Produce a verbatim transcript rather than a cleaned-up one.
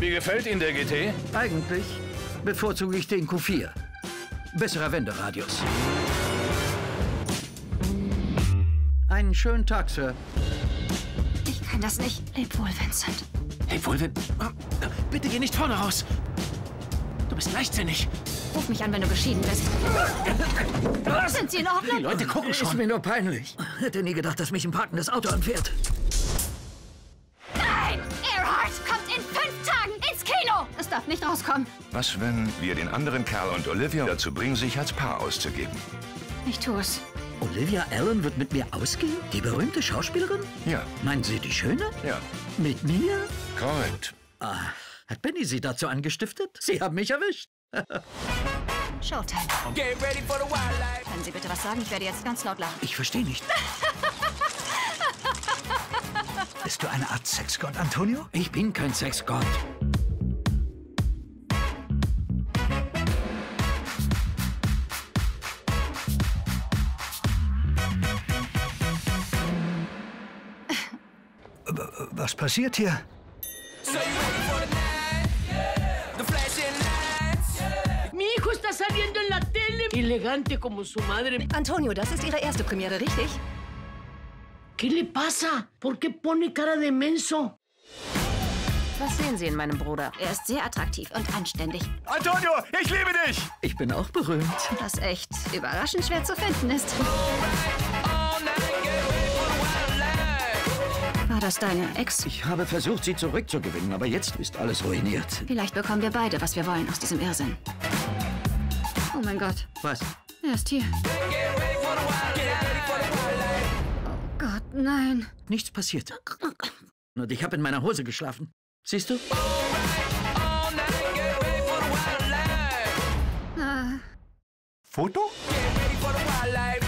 Wie gefällt Ihnen der G T? Eigentlich bevorzuge ich den Q vier. Besserer Wenderadius. Einen schönen Tag, Sir. Ich kann das nicht. Leb wohl, Vincent. Leb wohl, Vin... Bitte geh nicht vorne raus. Du bist leichtsinnig. Ruf mich an, wenn du geschieden bist. Was? Sind Sie in Ordnung? Die Leute gucken schon. Ist mir nur peinlich. Hätte nie gedacht, dass mich ein parkendes Auto anfährt. Nein! Earhart kommt in fünf Tagen ins Kino! Es darf nicht rauskommen. Was, wenn wir den anderen Kerl und Olivia dazu bringen, sich als Paar auszugeben? Ich tue es. Olivia Allen wird mit mir ausgehen? Die berühmte Schauspielerin? Ja. Meinen Sie die Schöne? Ja. Mit mir? Korrekt. Ah, hat Benny Sie dazu angestiftet? Sie haben mich erwischt. Showtime. Get ready for the wildlife. Können Sie bitte was sagen? Ich werde jetzt ganz laut lachen. Ich verstehe nicht. Bist du eine Art Sexgott, Antonio? Ich bin kein Sexgott. Was passiert hier? Mi hijo está saliendo en la tele. Elegante como su madre. Antonio, das ist Ihre erste Premiere, richtig? ¿Qué le pasa? ¿Por qué pone cara de menso? Was sehen Sie in meinem Bruder? Er ist sehr attraktiv und anständig. Antonio, ich liebe dich! Ich bin auch berühmt. Was echt überraschend schwer zu finden ist. War das deine Ex? Ich habe versucht, sie zurückzugewinnen, aber jetzt ist alles ruiniert. Vielleicht bekommen wir beide, was wir wollen aus diesem Irrsinn. Oh mein Gott. Was? Er ist hier. Oh Gott, nein. Nichts passiert. Und ich habe in meiner Hose geschlafen. Siehst du? Ah. Foto?